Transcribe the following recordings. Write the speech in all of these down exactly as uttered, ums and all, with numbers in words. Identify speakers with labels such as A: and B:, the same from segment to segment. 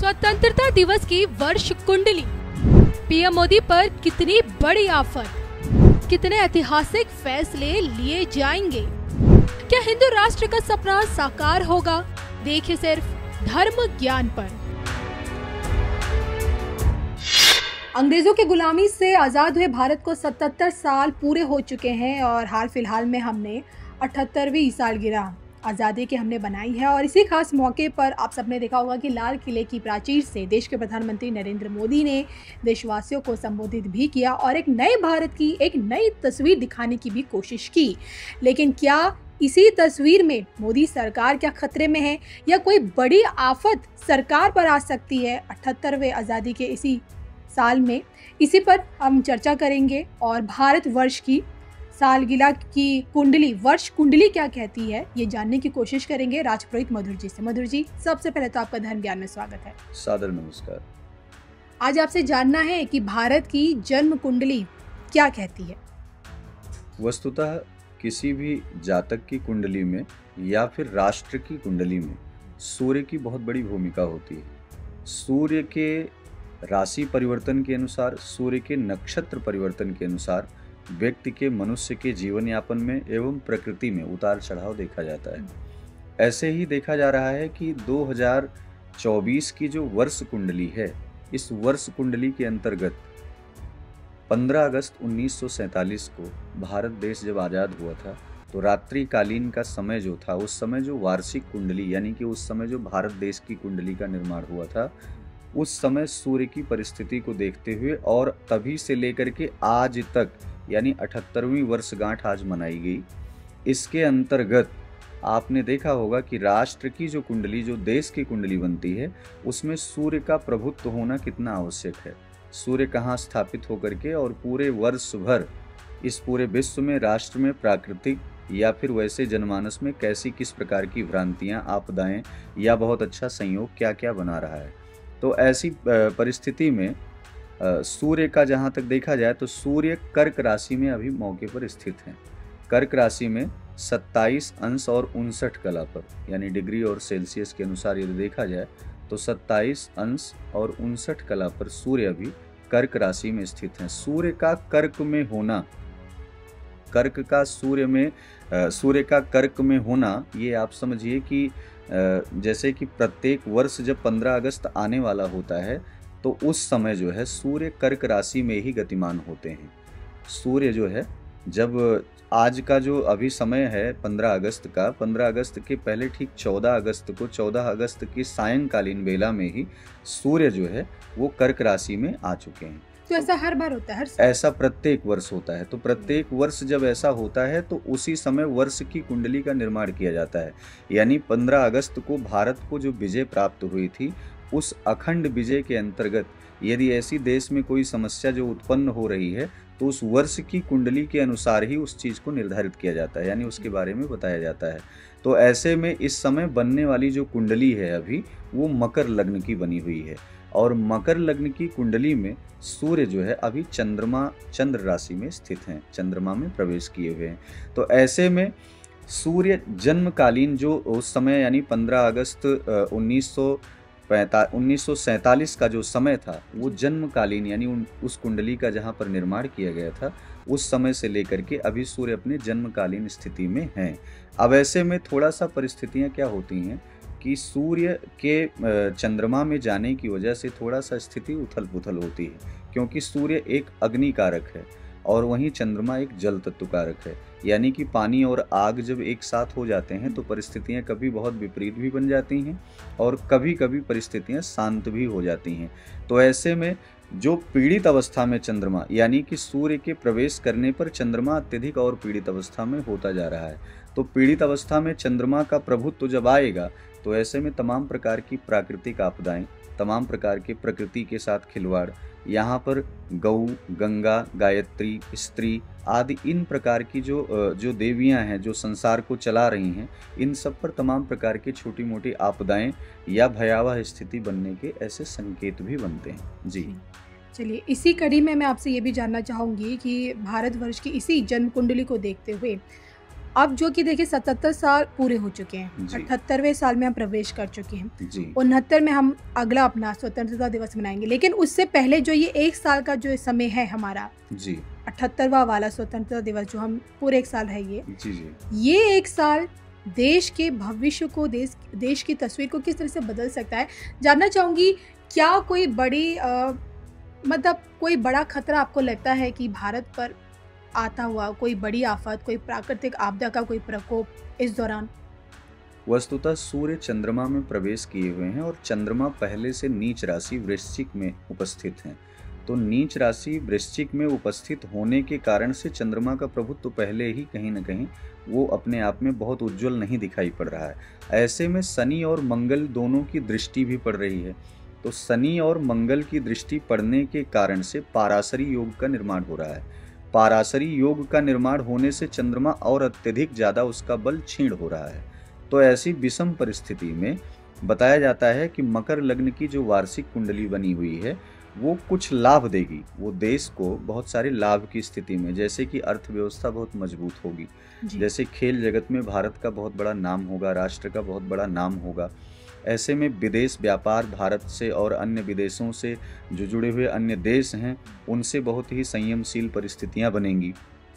A: स्वतंत्रता दिवस की वर्ष कुंडली, पीएम मोदी पर कितनी बड़ी आफत, कितने ऐतिहासिक फैसले लिए जाएंगे, क्या हिंदू राष्ट्र का सपना साकार होगा? देखिए सिर्फ धर्म ज्ञान पर। अंग्रेजों की गुलामी से आजाद हुए भारत को सतहत्तर साल पूरे हो चुके हैं और हाल फिलहाल में हमने अठहत्तरवीं सालगिरह आज़ादी की हमने बनाई है। और इसी खास मौके पर आप सबने देखा होगा कि लाल किले की प्राचीर से देश के प्रधानमंत्री नरेंद्र मोदी ने देशवासियों को संबोधित भी किया और एक नए भारत की एक नई तस्वीर दिखाने की भी कोशिश की। लेकिन क्या इसी तस्वीर में मोदी सरकार क्या खतरे में है या कोई बड़ी आफत सरकार पर आ सकती है अठहत्तरवें आज़ादी के इसी साल में? इसी पर हम चर्चा करेंगे और भारत वर्ष की सालगिरह की कुंडली, वर्ष कुंडली क्या कहती है, ये जानने की कोशिश करेंगे राजपुरोहित मधुर जी से। मधुर जी, सबसे पहले तो आपका धर्म ज्ञान में स्वागत है।
B: सादर नमस्कार।
A: आज आपसे जानना है कि भारत की जन्म कुंडली क्या कहती है।
B: वस्तुतः किसी भी जातक की कुंडली में या फिर राष्ट्र की कुंडली में सूर्य की बहुत बड़ी भूमिका होती है। सूर्य के राशि परिवर्तन के अनुसार, सूर्य के नक्षत्र परिवर्तन के अनुसार व्यक्ति के, मनुष्य के जीवन यापन में एवं प्रकृति में उतार चढ़ाव देखा जाता है। ऐसे ही देखा जा रहा है कि दो हज़ार चौबीस की जो वर्ष कुंडली है, इस वर्ष कुंडली के अंतर्गत पंद्रह अगस्त उन्नीस सौ सैंतालीस को भारत देश जब आज़ाद हुआ था तो रात्रिकालीन का समय जो था, उस समय जो वार्षिक कुंडली यानी कि उस समय जो भारत देश की कुंडली का निर्माण हुआ था, उस समय सूर्य की परिस्थिति को देखते हुए और तभी से लेकर के आज तक यानी अठहत्तरवीं वर्षगांठ आज मनाई गई। इसके अंतर्गत आपने देखा होगा कि राष्ट्र की जो कुंडली, जो देश की कुंडली बनती है, उसमें सूर्य का प्रभुत्व होना कितना आवश्यक है। सूर्य कहाँ स्थापित होकर के और पूरे वर्ष भर इस पूरे विश्व में, राष्ट्र में, प्राकृतिक या फिर वैसे जनमानस में कैसी किस प्रकार की भ्रांतियाँ, आपदाएं या बहुत अच्छा संयोग क्या क्या बना रहा है। तो ऐसी परिस्थिति में सूर्य का जहाँ तक देखा जाए तो सूर्य कर्क राशि में अभी मौके पर स्थित हैं। कर्क राशि में सत्ताईस अंश और उनसठ कला पर, यानी डिग्री और सेल्सियस के अनुसार यदि देखा जाए तो सत्ताईस अंश और उनसठ कला पर सूर्य अभी कर्क राशि में स्थित हैं। सूर्य का कर्क में होना, कर्क का सूर्य में सूर्य का कर्क में होना, ये आप समझिए कि जैसे कि प्रत्येक वर्ष जब पंद्रह अगस्त आने वाला होता है तो उस समय जो है सूर्य कर्क राशि में ही गतिमान होते हैं। सूर्य जो है, जब आज का जो अभी समय है पंद्रह अगस्त का, पंद्रह अगस्त के पहले ठीक चौदह अगस्त को, चौदह अगस्त की सायंकालीन बेला में ही सूर्य जो है वो कर्क राशि में आ चुके हैं।
A: तो ऐसा हर बार होता है? हर
B: ऐसा प्रत्येक वर्ष होता है। तो प्रत्येक वर्ष जब ऐसा होता है तो उसी समय वर्ष की कुंडली का निर्माण किया जाता है। यानी पंद्रह अगस्त को भारत को जो विजय प्राप्त हुई थी, उस अखंड विजय के अंतर्गत यदि ऐसी देश में कोई समस्या जो उत्पन्न हो रही है तो उस वर्ष की कुंडली के अनुसार ही उस चीज़ को निर्धारित किया जाता है, यानी उसके बारे में बताया जाता है। तो ऐसे में इस समय बनने वाली जो कुंडली है अभी, वो मकर लग्न की बनी हुई है और मकर लग्न की कुंडली में सूर्य जो है अभी चंद्रमा चंद्र राशि में स्थित हैं, चंद्रमा में प्रवेश किए हुए हैं। तो ऐसे में सूर्य जन्मकालीन जो उस समय यानी पंद्रह अगस्त उन्नीस सौ उन्नीस सौ सैंतालीस का जो समय था, वो जन्मकालीन यानी उस कुंडली का जहाँ पर निर्माण किया गया था, उस समय से लेकर के अभी सूर्य अपने जन्मकालीन स्थिति में हैं। अब ऐसे में थोड़ा सा परिस्थितियाँ क्या होती हैं कि सूर्य के चंद्रमा में जाने की वजह से थोड़ा सा स्थिति उथल पुथल होती है, क्योंकि सूर्य एक अग्नि कारक है और वहीं चंद्रमा एक जल तत्व कारक है। यानी कि पानी और आग जब एक साथ हो जाते हैं तो परिस्थितियां कभी बहुत विपरीत भी बन जाती हैं और कभी कभी परिस्थितियां शांत भी हो जाती हैं। तो ऐसे में जो पीड़ित अवस्था में चंद्रमा, यानी कि सूर्य के प्रवेश करने पर चंद्रमा अत्यधिक और पीड़ित अवस्था में होता जा रहा है, तो पीड़ित अवस्था में चंद्रमा का प्रभुत्व जब आएगा तो ऐसे में तमाम प्रकार की प्राकृतिक आपदाएं, तमाम प्रकार के प्रकृति के साथ खिलवाड़, यहाँ पर गौ, गंगा, गायत्री, स्त्री आदि इन प्रकार की जो जो देवियाँ हैं जो संसार को चला रही हैं, इन सब पर तमाम प्रकार की छोटी मोटी आपदाएं या भयावह स्थिति बनने के ऐसे संकेत भी बनते हैं। जी
A: चलिए, इसी कड़ी में मैं आपसे ये भी जानना चाहूँगी कि भारतवर्ष की इसी जन्म कुंडली को देखते हुए अब जो कि देखिए सतहत्तर साल पूरे हो चुके हैं,
B: जी
A: अठहत्तरवें साल में हम प्रवेश कर चुके हैं।
B: जी
A: उनहत्तर में हम अगला अपना स्वतंत्रता दिवस मनाएंगे, लेकिन उससे पहले जो ये एक साल का जो समय है हमारा,
B: जी
A: अठहत्तरवा वाला स्वतंत्रता दिवस जो हम पूरे एक साल है ये
B: जी जी
A: ये एक साल देश के भविष्य को, देश देश की तस्वीर को किस तरह से बदल सकता है। जानना चाहूँगी, क्या कोई बड़ी आ, मतलब कोई बड़ा खतरा आपको लगता है कि भारत पर आता हुआ, कोई बड़ी आफत, कोई प्राकृतिक आपदा का कोई प्रकोप इस दौरान?
B: वस्तुतः सूर्य चंद्रमा में प्रवेश किए हुए हैं और चंद्रमा पहले से नीच राशि वृश्चिक में उपस्थित हैं। तो नीच राशि वृश्चिक में उपस्थित होने के कारण से चंद्रमा का प्रभुत्व तो पहले ही कहीं ना कहीं वो अपने आप में बहुत उज्जवल नहीं दिखाई पड़ रहा है। ऐसे में शनि और मंगल दोनों की दृष्टि भी पड़ रही है। तो शनि और मंगल की दृष्टि पड़ने के कारण से पाराशरी योग का निर्माण हो रहा है। पाराशरी योग का निर्माण होने से चंद्रमा और अत्यधिक ज्यादा उसका बल क्षीण हो रहा है। तो ऐसी विषम परिस्थिति में बताया जाता है कि मकर लग्न की जो वार्षिक कुंडली बनी हुई है वो कुछ लाभ देगी, वो देश को बहुत सारे लाभ की स्थिति में, जैसे कि अर्थव्यवस्था बहुत मजबूत होगी, जैसे खेल जगत में भारत का बहुत बड़ा नाम होगा, राष्ट्र का बहुत बड़ा नाम होगा। ऐसे में विदेश व्यापार भारत से और अन्य विदेशों से जो जुड़े हुए अन्य देश हैं उनसे बहुत ही संयमशील परिस्थितियां बनेंगी।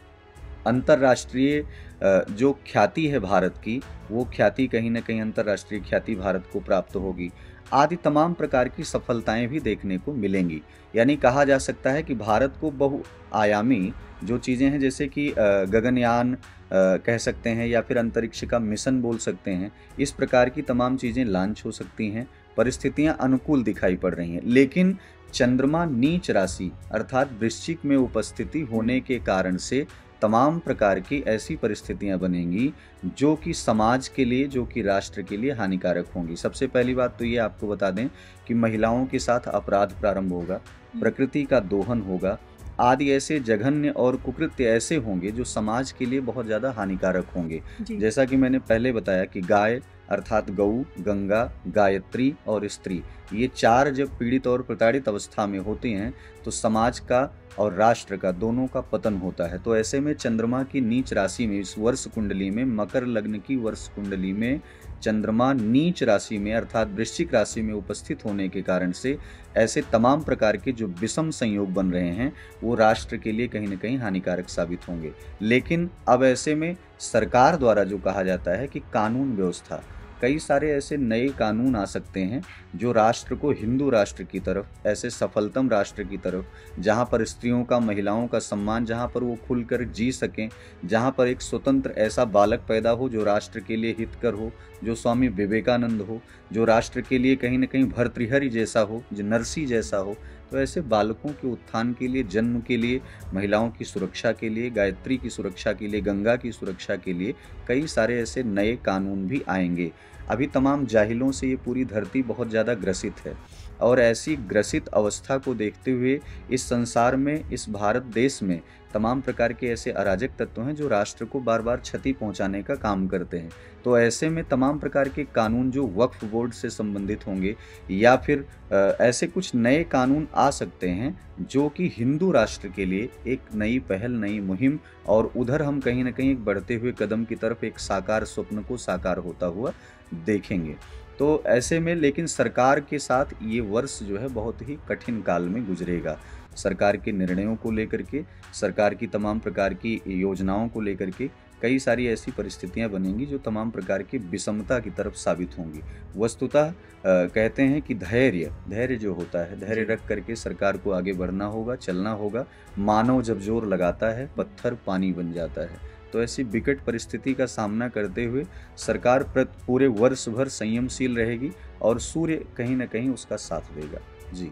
B: अंतर्राष्ट्रीय जो ख्याति है भारत की, वो ख्याति कहीं ना कहीं अंतर्राष्ट्रीय ख्याति भारत को प्राप्त होगी। आदि तमाम प्रकार की सफलताएं भी देखने को मिलेंगी। यानी कहा जा सकता है कि भारत को बहुआयामी जो चीज़ें हैं, जैसे कि गगनयान कह सकते हैं या फिर अंतरिक्ष का मिशन बोल सकते हैं, इस प्रकार की तमाम चीज़ें लॉन्च हो सकती हैं। परिस्थितियां अनुकूल दिखाई पड़ रही हैं। लेकिन चंद्रमा नीच राशि अर्थात वृश्चिक में उपस्थिति होने के कारण से तमाम प्रकार की ऐसी परिस्थितियां बनेंगी जो कि समाज के लिए, जो कि राष्ट्र के लिए हानिकारक होंगी। सबसे पहली बात तो ये आपको बता दें कि महिलाओं के साथ अपराध प्रारंभ होगा, प्रकृति का दोहन होगा, आदि ऐसे जघन्य और कुकृत्य ऐसे होंगे जो समाज के लिए बहुत ज़्यादा हानिकारक होंगे। जैसा कि मैंने पहले बताया कि गाय अर्थात गऊ, गंगा, गायत्री और स्त्री, ये चार जब पीड़ित और प्रताड़ित अवस्था में होते हैं तो समाज का और राष्ट्र का दोनों का पतन होता है। तो ऐसे में चंद्रमा की नीच राशि में, इस वर्ष कुंडली में, मकर लग्न की वर्ष कुंडली में चंद्रमा नीच राशि में अर्थात वृश्चिक राशि में उपस्थित होने के कारण से ऐसे तमाम प्रकार के जो विषम संयोग बन रहे हैं वो राष्ट्र के लिए कहीं ना कहीं हानिकारक साबित होंगे। लेकिन अब ऐसे में सरकार द्वारा जो कहा जाता है कि कानून व्यवस्था, कई सारे ऐसे नए कानून आ सकते हैं जो राष्ट्र को हिंदू राष्ट्र की तरफ, ऐसे सफलतम राष्ट्र की तरफ, जहां पर स्त्रियों का, महिलाओं का सम्मान, जहां पर वो खुलकर जी सकें, जहां पर एक स्वतंत्र ऐसा बालक पैदा हो जो राष्ट्र के लिए हितकर हो, जो स्वामी विवेकानंद हो, जो राष्ट्र के लिए कहीं ना कहीं भर्तृहरि जैसा हो, जो नरसी जैसा हो। तो ऐसे बालकों के उत्थान के लिए, जन्म के लिए, महिलाओं की सुरक्षा के लिए, गायत्री की सुरक्षा के लिए, गंगा की सुरक्षा के लिए कई सारे ऐसे नए कानून भी आएंगे। अभी तमाम जाहिलों से ये पूरी धरती बहुत ज़्यादा ग्रसित है और ऐसी ग्रसित अवस्था को देखते हुए इस संसार में, इस भारत देश में तमाम प्रकार के ऐसे अराजक तत्व हैं जो राष्ट्र को बार बार क्षति पहुंचाने का काम करते हैं। तो ऐसे में तमाम प्रकार के कानून जो वक्फ बोर्ड से संबंधित होंगे या फिर ऐसे कुछ नए कानून आ सकते हैं जो कि हिंदू राष्ट्र के लिए एक नई पहल, नई मुहिम, और उधर हम कहीं ना कहीं एक बढ़ते हुए कदम की तरफ एक साकार स्वप्न को साकार होता हुआ देखेंगे। तो ऐसे में लेकिन सरकार के साथ ये वर्ष जो है बहुत ही कठिन काल में गुजरेगा। सरकार के निर्णयों को लेकर के, सरकार की तमाम प्रकार की योजनाओं को लेकर के कई सारी ऐसी परिस्थितियां बनेंगी जो तमाम प्रकार की विषमता की तरफ साबित होंगी। वस्तुतः कहते हैं कि धैर्य धैर्य जो होता है, धैर्य रख करके सरकार को आगे बढ़ना होगा, चलना होगा। मानव जब जोर लगाता है पत्थर पानी बन जाता है। तो ऐसी विकट परिस्थिति का सामना करते हुए सरकार पूरे वर्ष भर संयमशील रहेगी और सूर्य कहीं ना कहीं उसका साथ देगा। जी,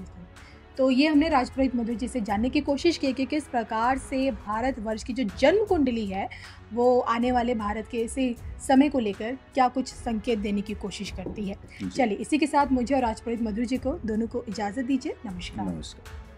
A: तो ये हमने राजपुरोहित मधुर जी से जानने की कोशिश की कि किस प्रकार से भारत वर्ष की जो जन्म कुंडली है वो आने वाले भारत के ऐसे समय को लेकर क्या कुछ संकेत देने की कोशिश करती है। चलिए, इसी के साथ मुझे और राजपुरोहित मधुर जी को दोनों को इजाज़त दीजिए। नमस्कार।
B: नमस्कार।